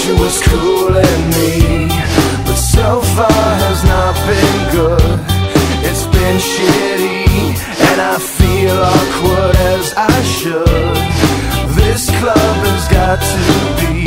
She was cooling me, but so far has not been good. It's been shitty, and I feel awkward as I should. This club has got to be